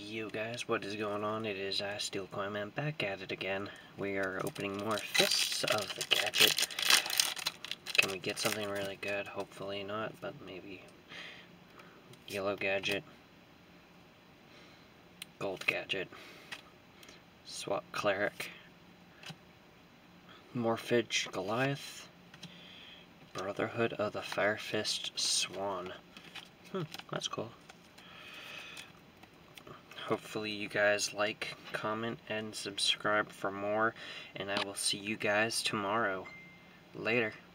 Yo guys, what is going on? It is SteelCoinMan back at it again. We are opening more Fists of the Gadget. Can we get something really good? Hopefully not, but maybe. Yellow Gadget. Gold Gadget. Swap Cleric. Morphage Goliath. Brotherhood of the Fire Fist Swan. That's cool. Hopefully you guys like, comment, and subscribe for more, and I will see you guys tomorrow. Later.